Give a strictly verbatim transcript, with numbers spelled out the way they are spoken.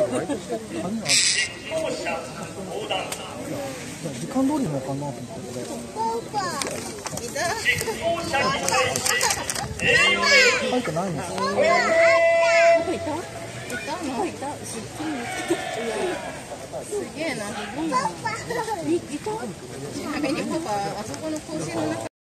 時間通りのかなと思って。書いてないんですよ。いた？いたの？いた。すげえな。いた？ミニパパ、あそこの甲子園の中。